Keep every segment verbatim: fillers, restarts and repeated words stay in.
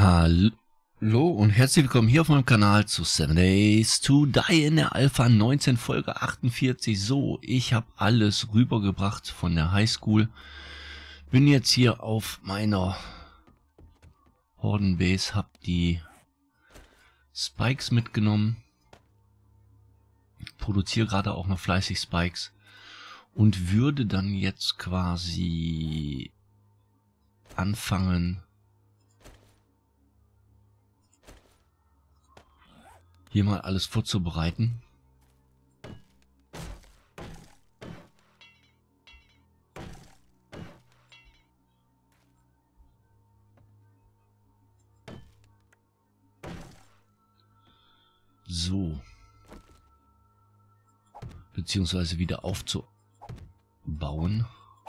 Hallo und herzlich willkommen hier auf meinem Kanal zu Seven Days to Die in der Alpha neunzehn Folge achtundvierzig. So, ich habe alles rübergebracht von der Highschool. Bin jetzt hier auf meiner Hordenbase, habe die Spikes mitgenommen. Produziere gerade auch noch fleißig Spikes und würde dann jetzt quasi anfangen, hier mal alles vorzubereiten. So. Beziehungsweise wieder aufzubauen.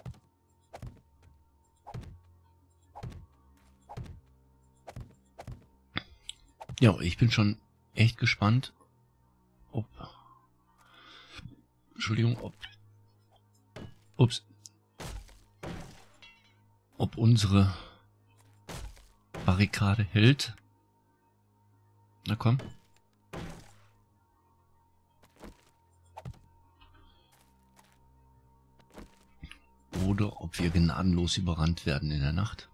Ja, ich bin schon echt gespannt, ob, Entschuldigung, ob, ups, ob unsere Barrikade hält. Na komm. Oder ob wir gnadenlos überrannt werden in der Nacht.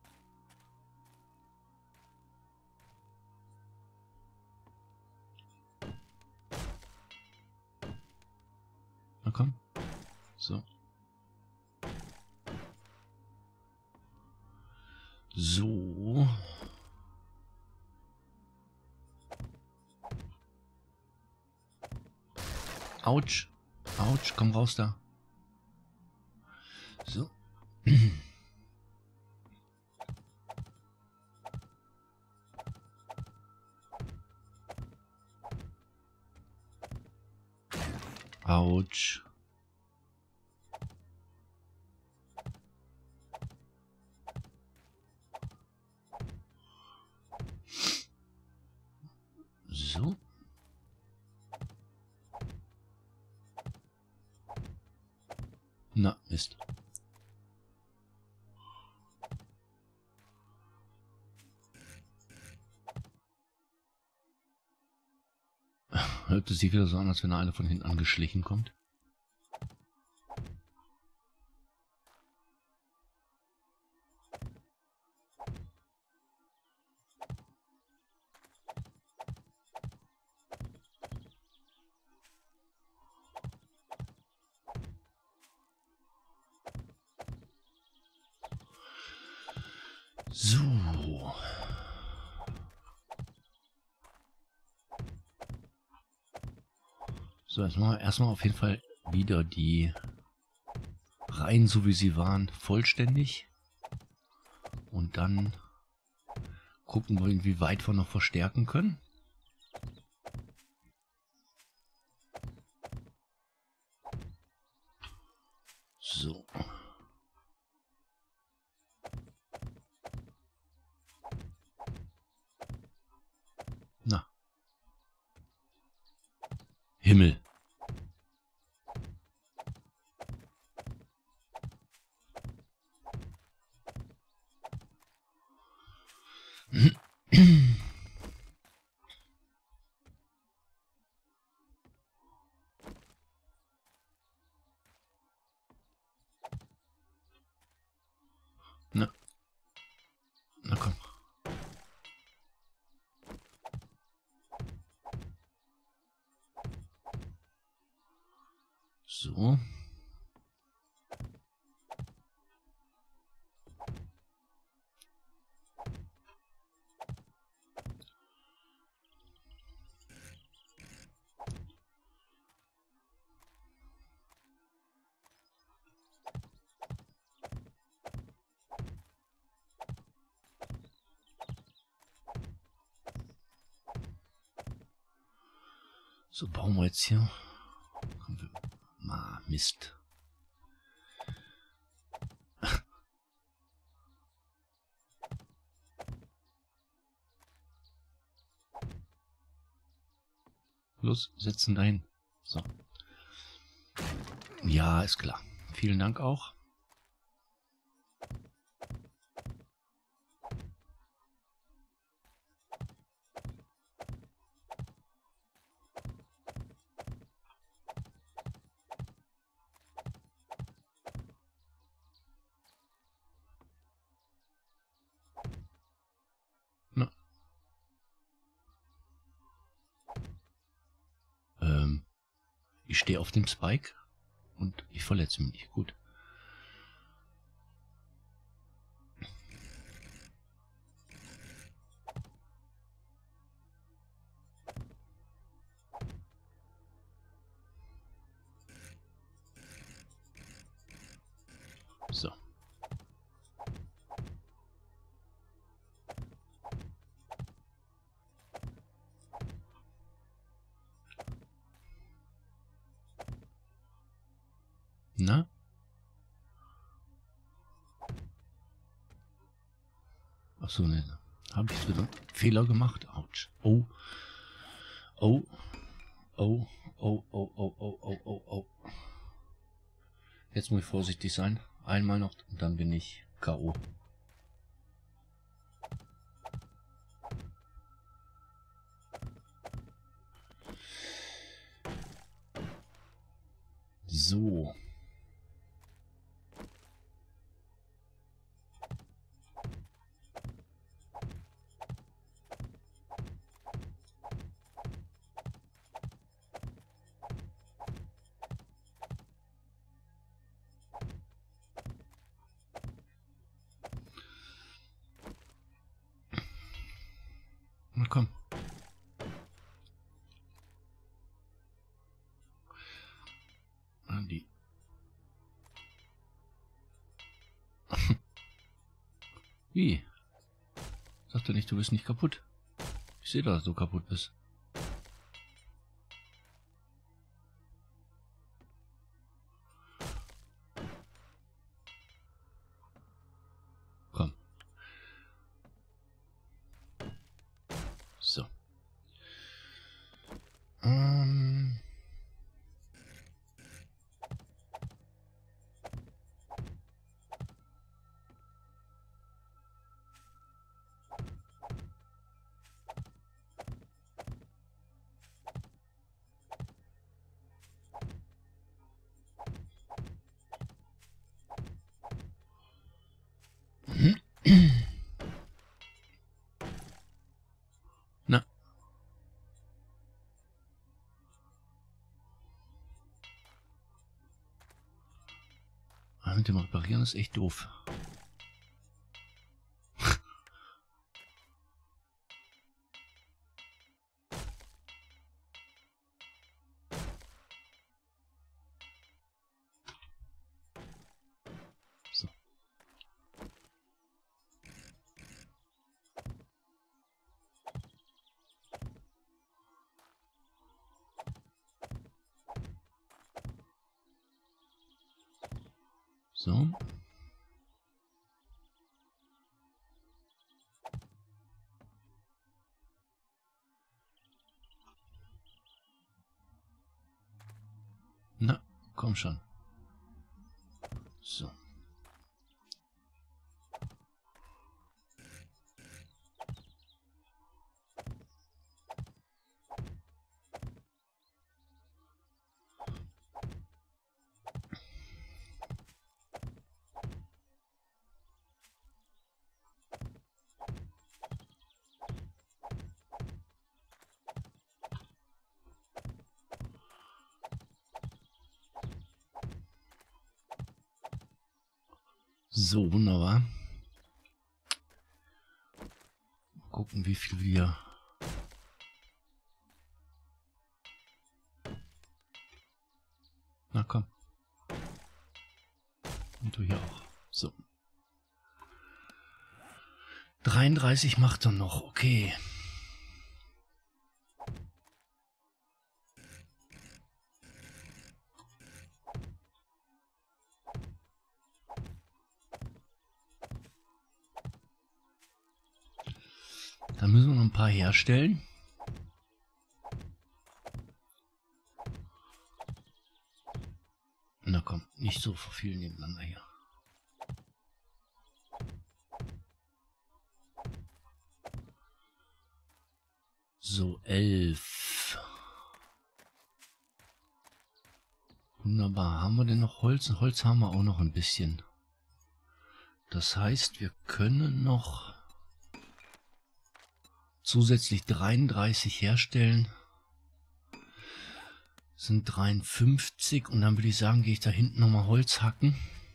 Na komm. So. So. Autsch. Autsch, komm raus da. So. Autsch. So. Na, Mist. Hört es sich wieder so an, als wenn einer von hinten angeschlichen kommt. So. So, jetzt machen wir erstmal auf jeden Fall wieder die Reihen, so wie sie waren, vollständig. Und dann gucken wir, wie weit wir noch verstärken können. So. Na. Himmel. Na. Na komm. So. So, bauen wir jetzt hier. Ah, Mist. Los, setzen dahin. So. Ja, ist klar. Vielen Dank auch. Ich stehe auf dem Spike und ich verletze mich nicht. Gut. So. Na? Ach so, ne. Habe ich wieder Fehler gemacht? Autsch. Oh. Oh. Oh. Oh, oh, oh, oh, oh, oh, oh. Jetzt muss ich vorsichtig sein. Einmal noch und dann bin ich K O. So. Na komm. Die. Wie? Sag doch nicht, du bist nicht kaputt. Ich sehe doch, dass du kaputt bist. Komm. So. Ähm. Na. Aber mit dem Reparieren ist echt doof. So. So. Na, komm schon. So. So, wunderbar. Mal gucken, wie viel wir... Na komm. Und du hier auch. So. dreiunddreißig macht er noch. Okay. Dann müssen wir noch ein paar herstellen. Na komm, nicht so viel nebeneinander hier. So, elf. Wunderbar. Haben wir denn noch Holz? Holz haben wir auch noch ein bisschen. Das heißt, wir können noch zusätzlich dreiunddreißig herstellen. Sind dreiundfünfzig und dann würde ich sagen, gehe ich da hinten nochmal Holz hacken.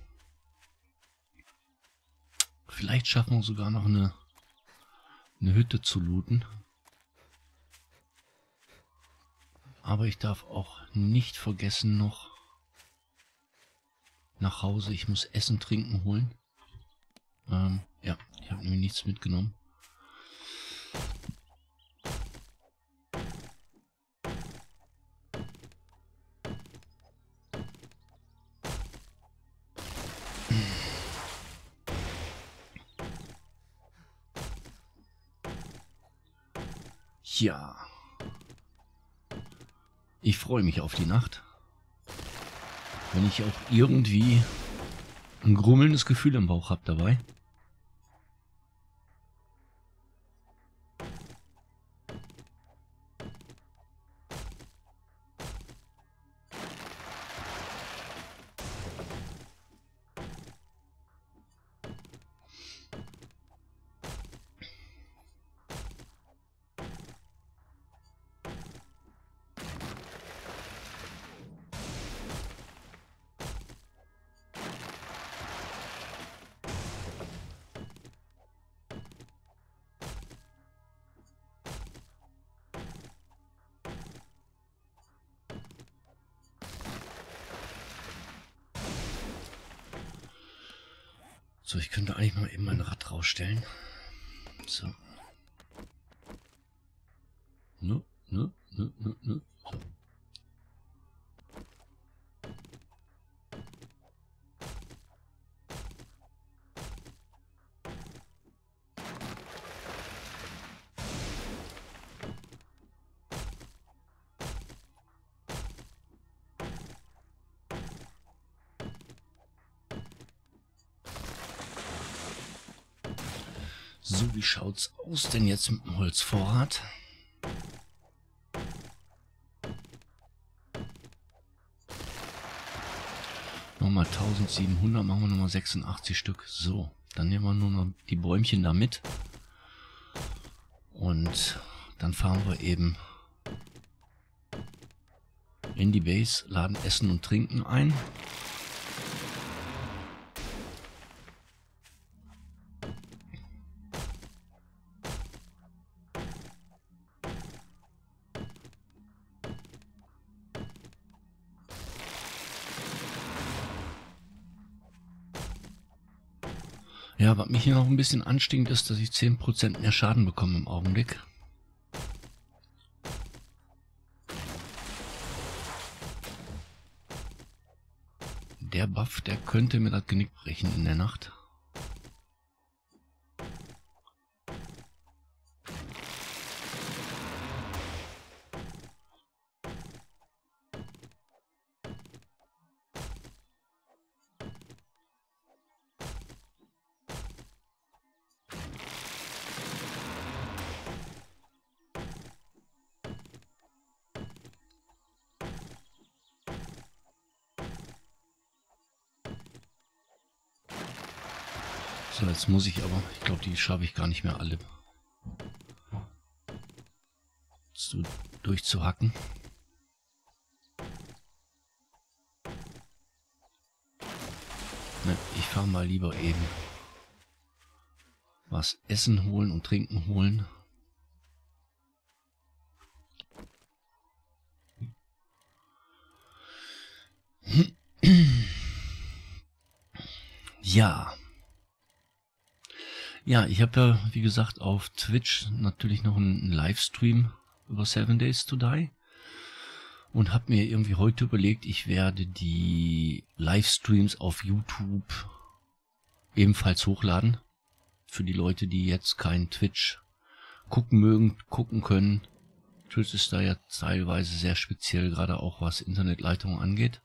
Vielleicht schaffen wir sogar noch eine, eine Hütte zu looten. Aber ich darf auch nicht vergessen noch nach Hause. Ich muss Essen, Trinken holen. Ähm, ja, ich habe nämlich nichts mitgenommen. Ja. Ich freue mich auf die Nacht. Wenn ich auch irgendwie ein grummelndes Gefühl im Bauch habe dabei. So, ich könnte eigentlich mal eben mein Rad rausstellen. So. Ne, ne, ne, ne, ne. So. So, wie schaut's aus denn jetzt mit dem Holzvorrat? Nochmal eintausendsiebenhundert, machen wir nochmal sechsundachtzig Stück. So, dann nehmen wir nur noch die Bäumchen da mit. Und dann fahren wir eben in die Base, laden Essen und Trinken ein. Ja, was mich hier noch ein bisschen anstinkt, ist, dass ich zehn Prozent mehr Schaden bekomme im Augenblick. Der Buff, der könnte mir das Genick brechen in der Nacht. So, jetzt muss ich aber, ich glaube, die schaffe ich gar nicht mehr alle zu, durchzuhacken. Ne, ich fahre mal lieber eben was essen holen und trinken holen. Ja. Ja, ich habe ja, wie gesagt, auf Twitch natürlich noch einen Livestream über Seven Days to Die und habe mir irgendwie heute überlegt, ich werde die Livestreams auf YouTube ebenfalls hochladen. Für die Leute, die jetzt kein Twitch gucken mögen, gucken können. Twitch ist da ja teilweise sehr speziell, gerade auch was Internetleitungen angeht.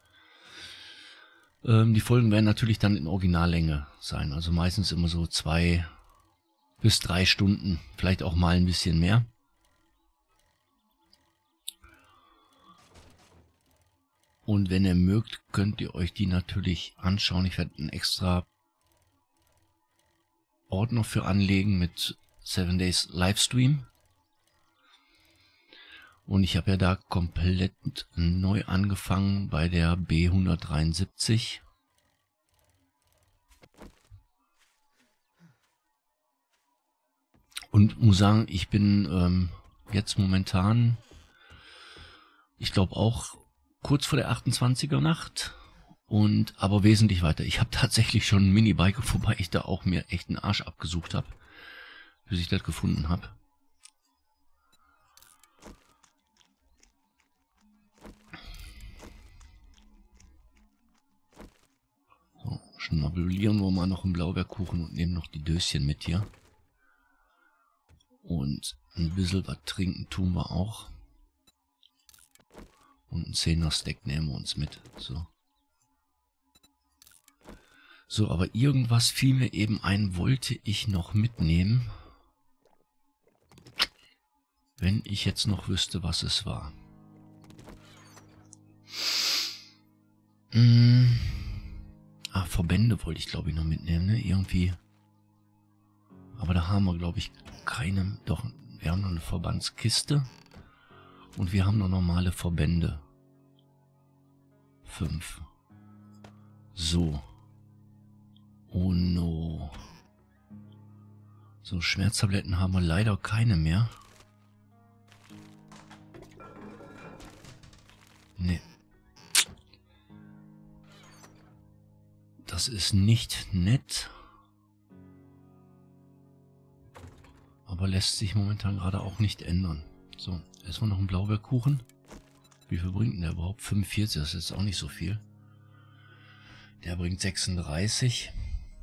Die Folgen werden natürlich dann in Originallänge sein, also meistens immer so zwei bis drei Stunden, vielleicht auch mal ein bisschen mehr. Und wenn ihr mögt, könnt ihr euch die natürlich anschauen. Ich werde einen extra Ordner für anlegen mit Seven Days Livestream. Und ich habe ja da komplett neu angefangen bei der B hundertdreiundsiebzig. Und muss sagen, ich bin ähm, jetzt momentan, ich glaube auch kurz vor der achtundzwanziger Nacht. Und aber wesentlich weiter. Ich habe tatsächlich schon ein Minibike, wobei ich da auch mir echt einen Arsch abgesucht habe, bis ich das gefunden habe. So, schnabulieren wir mal noch einen Blaubeerkuchen und nehmen noch die Döschen mit hier. Und ein bisschen was trinken tun wir auch. Und ein Zehner-Stack nehmen wir uns mit. So. So, aber irgendwas fiel mir eben ein, wollte ich noch mitnehmen. Wenn ich jetzt noch wüsste, was es war. Hm. Ah, Verbände wollte ich, glaube ich, noch mitnehmen, ne? Irgendwie. Aber da haben wir, glaube ich, keine... Doch, wir haben noch eine Verbandskiste. Und wir haben noch normale Verbände. Fünf. So. Oh no. So, Schmerztabletten haben wir leider keine mehr. Nee. Das ist nicht nett. Aber lässt sich momentan gerade auch nicht ändern. So, erstmal noch ein Blaubeerkuchen. Wie viel bringt denn der überhaupt? fünfundvierzig, das ist jetzt auch nicht so viel. Der bringt sechsunddreißig.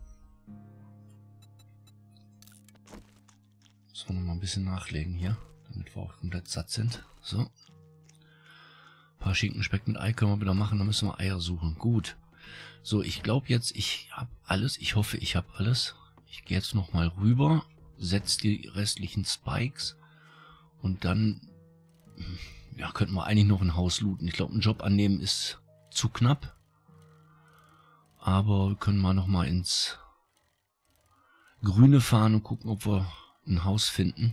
So, noch mal ein bisschen nachlegen hier, damit wir auch komplett satt sind. So. Ein paar Schinkenspeck mit Ei können wir wieder machen, dann müssen wir Eier suchen. Gut. So, ich glaube jetzt, ich habe alles. Ich hoffe, ich habe alles. Ich gehe jetzt noch mal rüber, setze die restlichen Spikes und dann, ja, könnten wir eigentlich noch ein Haus looten. Ich glaube, einen Job annehmen ist zu knapp. Aber wir können mal noch mal ins Grüne fahren und gucken, ob wir ein Haus finden.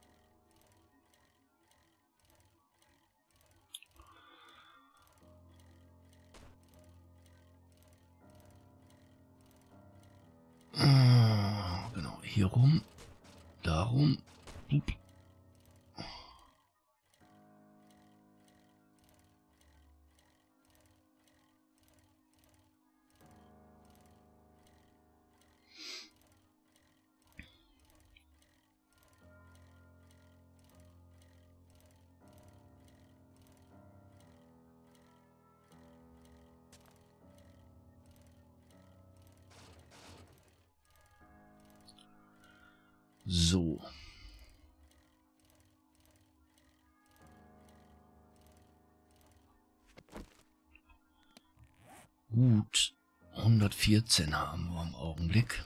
Ah, genau, hier rum, darum. So. Gut. hundertvierzehn haben wir im Augenblick.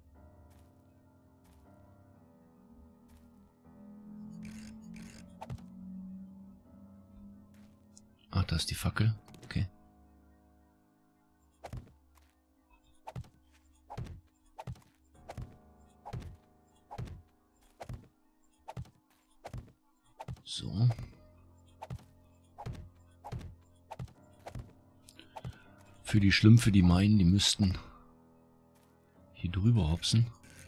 Ach, da ist die Fackel. Okay. So. Für die Schlümpfe, die meinen, die müssten hier drüber hopsen.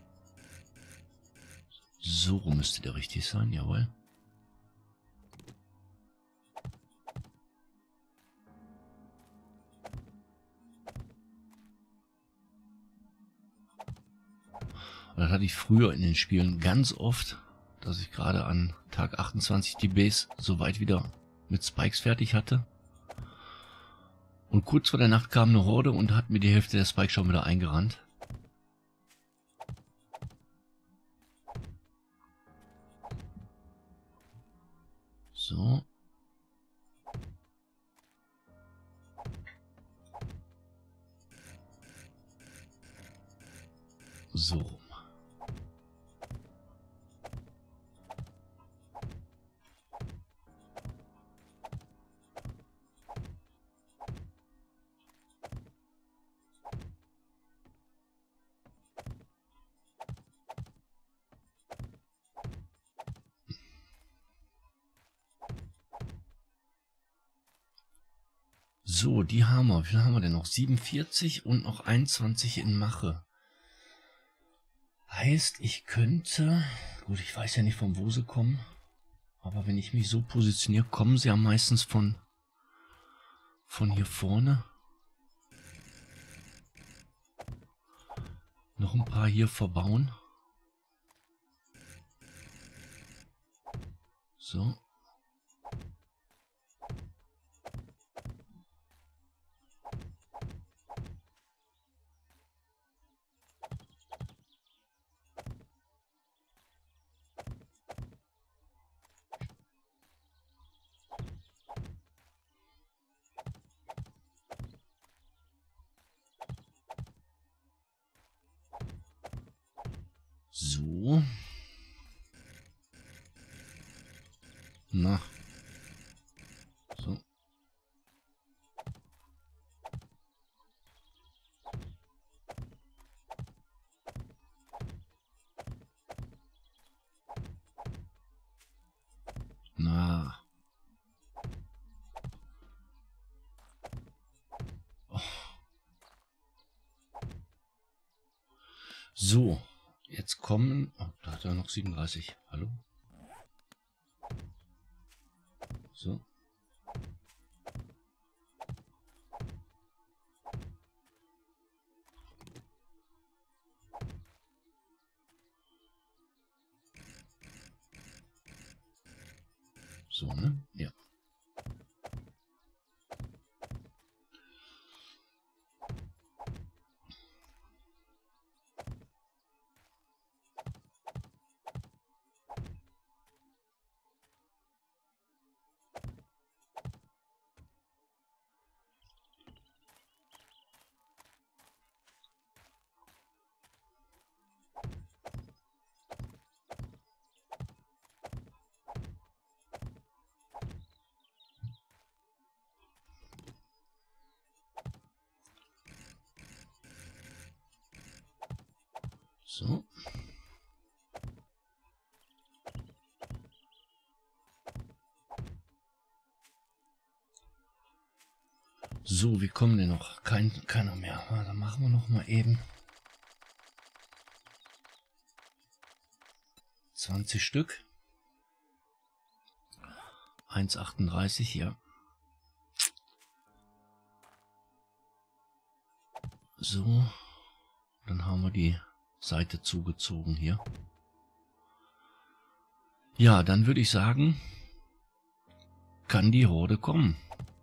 So rum müsste der richtig sein, jawohl. Das hatte ich früher in den Spielen ganz oft, dass ich gerade an Tag achtundzwanzig die Base soweit wieder mit Spikes fertig hatte. Und kurz vor der Nacht kam eine Horde und hat mir die Hälfte der Spikes schon wieder eingerannt. So. So rum. So, die haben wir. Wie viel haben wir denn noch? siebenundvierzig und noch einundzwanzig in Mache. Heißt, ich könnte... Gut, ich weiß ja nicht, von wo sie kommen. Aber wenn ich mich so positioniere, kommen sie ja meistens von, von hier vorne. Noch ein paar hier verbauen. So. So. Na. So. Na. Oh. So. Jetzt kommen... Oh, da hat er noch siebenunddreißig. Hallo? So. So, ne? Ja. So. So, wie kommen denn noch? Kein, keiner mehr. Dann machen wir noch mal eben zwanzig Stück. eins achtunddreißig, ja. So. Dann haben wir die Seite zugezogen hier. Ja, dann würde ich sagen, kann die Horde kommen.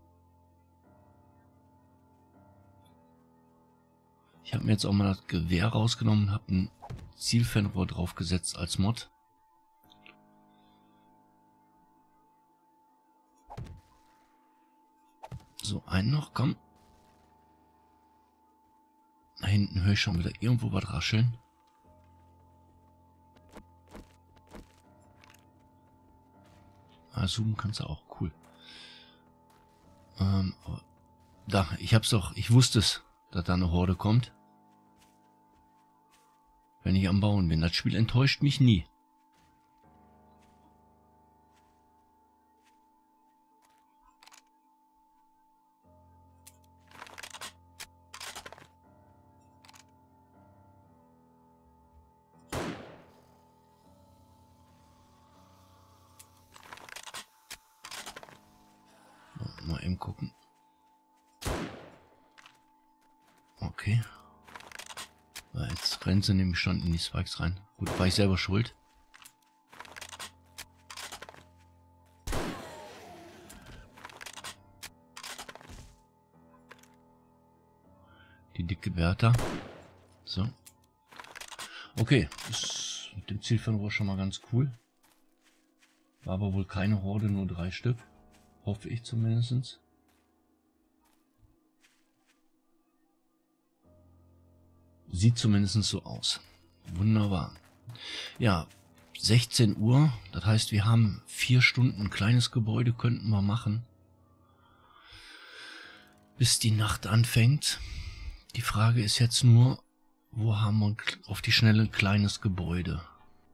Ich habe mir jetzt auch mal das Gewehr rausgenommen, habe ein Zielfernrohr draufgesetzt als Mod. So, einen noch, komm. Da hinten höre ich schon wieder irgendwo was rascheln. Ah, zoomen kannst du auch, cool. Ähm, da, ich hab's doch, ich wusste es, dass da eine Horde kommt. Wenn ich am Bauen bin. Das Spiel enttäuscht mich nie. Mal eben gucken. Okay. Jetzt rennen sie nämlich schon in die Spikes rein. Gut, war ich selber schuld. Die dicke Bertha. So. Okay, ist mit dem Zielfernrohr schon mal ganz cool. War aber wohl keine Horde, nur drei Stück. Hoffe ich zumindest. Sieht zumindest so aus. Wunderbar. Ja, sechzehn Uhr. Das heißt, wir haben vier Stunden. Ein kleines Gebäude könnten wir machen. Bis die Nacht anfängt. Die Frage ist jetzt nur, wo haben wir auf die Schnelle ein kleines Gebäude?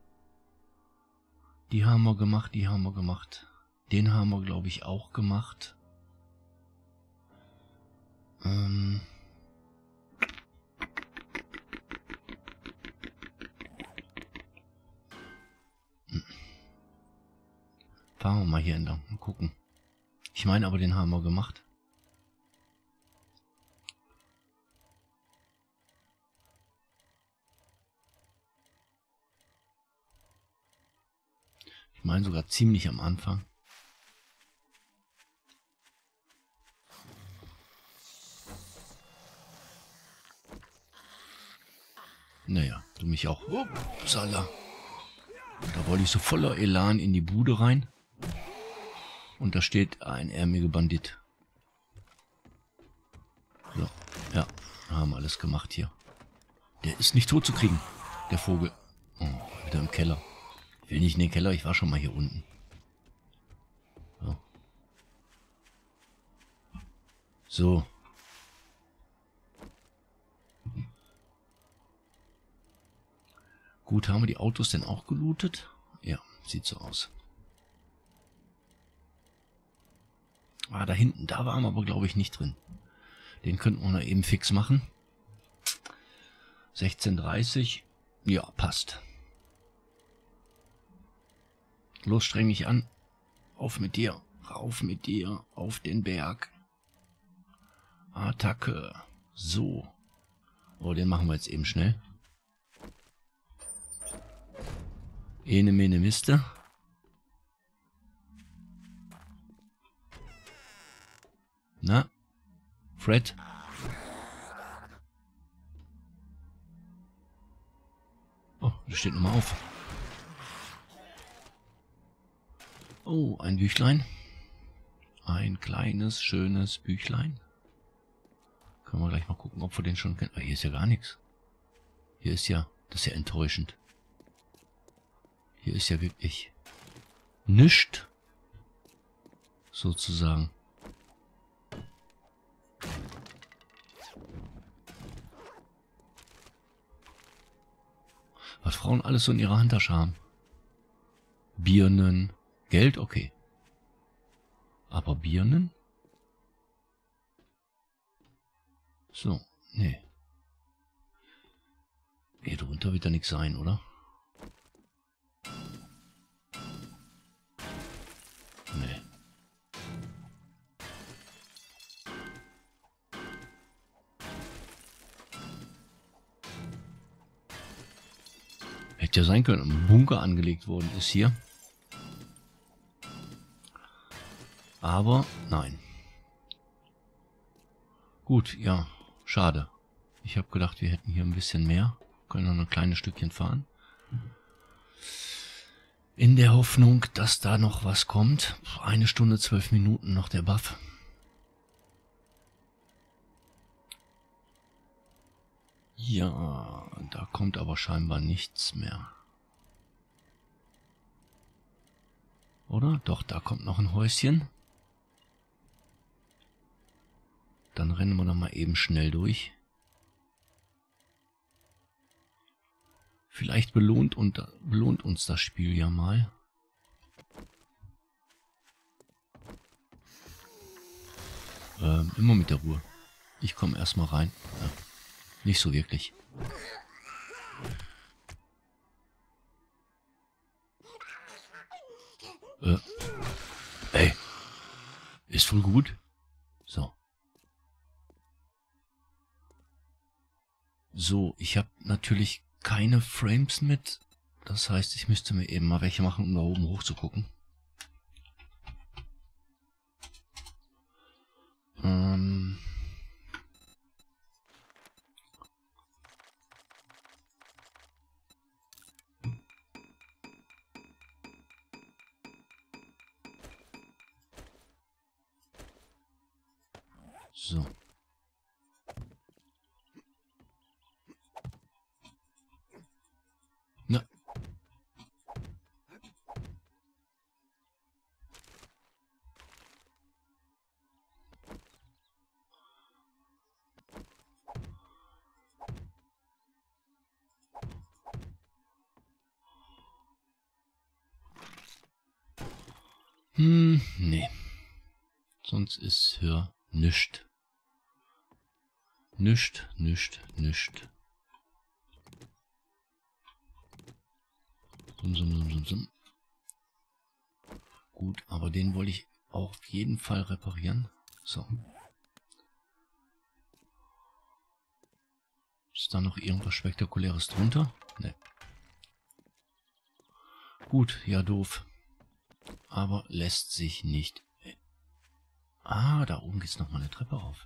Die haben wir gemacht, die haben wir gemacht. Den haben wir, glaube ich, auch gemacht. Ähm... Fahren wir mal hier entlang. Mal gucken. Ich meine aber, den haben wir gemacht. Ich meine sogar ziemlich am Anfang. Naja, du mich auch. Upsala. Da wollte ich so voller Elan in die Bude rein. Und da steht ein ärmiger Bandit. So, ja, haben alles gemacht hier. Der ist nicht tot zu kriegen, der Vogel. Oh, wieder im Keller. Ich will nicht in den Keller, ich war schon mal hier unten. So. So. Gut, haben wir die Autos denn auch gelootet? Ja, sieht so aus. Ah, da hinten, da waren wir aber, glaube ich, nicht drin. Den könnten wir noch eben fix machen. sechzehn dreißig. Ja, passt. Los, streng dich an. Auf mit dir. Rauf mit dir. Auf den Berg. Attacke. So. Oh, den machen wir jetzt eben schnell. Ene, mene, miste. Na? Fred? Oh, da steht nochmal auf. Oh, ein Büchlein. Ein kleines, schönes Büchlein. Können wir gleich mal gucken, ob wir den schon kennen. Ah, hier ist ja gar nichts. Hier ist ja, das ist ja enttäuschend. Hier ist ja wirklich nichts. Sozusagen. Was Frauen alles so in ihrer Handtasche haben. Birnen. Geld, okay. Aber Birnen? So, nee. Hier drunter wird da nichts sein, oder? Nee. Hätte ja sein können, ein Bunker angelegt worden ist hier. Aber nein. Gut, ja, schade. Ich habe gedacht, wir hätten hier ein bisschen mehr. Können noch ein kleines Stückchen fahren. In der Hoffnung, dass da noch was kommt. Eine Stunde, zwölf Minuten noch der Buff. Ja, da kommt aber scheinbar nichts mehr. Oder? Doch, da kommt noch ein Häuschen. Dann rennen wir noch mal eben schnell durch. Vielleicht belohnt, und, belohnt uns das Spiel ja mal. Ähm, immer mit der Ruhe. Ich komme erstmal rein. Ja, nicht so wirklich. Äh, ey. Ist wohl gut. So. So, ich habe natürlich keine Frames mit. Das heißt, ich müsste mir eben mal welche machen, um da oben hoch zu gucken. Ähm... So. Na. Hm, nee. Sonst ist hier nichts. Nischt, nischt, nischt. Sum, sum, sum, sum, sum. Gut, aber den wollte ich auch auf jeden Fall reparieren. So. Ist da noch irgendwas Spektakuläres drunter? Ne. Gut, ja doof. Aber lässt sich nicht. Ah, da oben geht's noch mal eine Treppe rauf.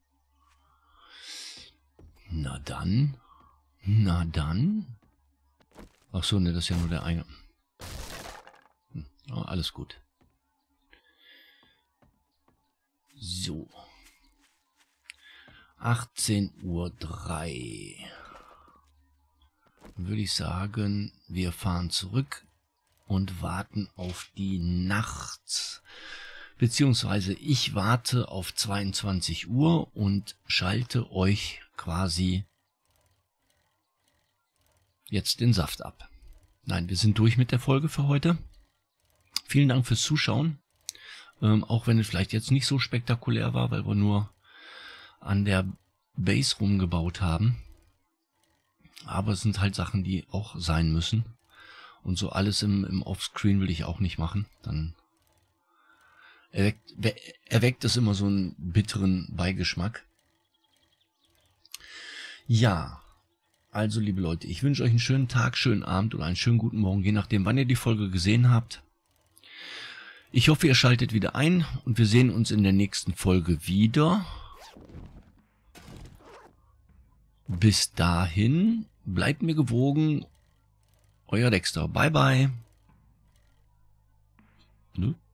Na dann. Na dann. Ach so, ne, das ist ja nur der Eingang. Hm, oh, alles gut. So. achtzehn Uhr drei. Würde ich sagen, wir fahren zurück und warten auf die Nacht. Beziehungsweise ich warte auf zweiundzwanzig Uhr und schalte euch quasi jetzt den Saft ab. Nein, wir sind durch mit der Folge für heute. Vielen Dank fürs Zuschauen. Ähm, auch wenn es vielleicht jetzt nicht so spektakulär war, weil wir nur an der Base rumgebaut haben. Aber es sind halt Sachen, die auch sein müssen. Und so alles im, im Offscreen will ich auch nicht machen. Dann erweckt, erweckt es immer so einen bitteren Beigeschmack. Ja, also liebe Leute, ich wünsche euch einen schönen Tag, schönen Abend oder einen schönen guten Morgen, je nachdem, wann ihr die Folge gesehen habt. Ich hoffe, ihr schaltet wieder ein und wir sehen uns in der nächsten Folge wieder. Bis dahin, bleibt mir gewogen. Euer Dexter. Bye, bye. Ne?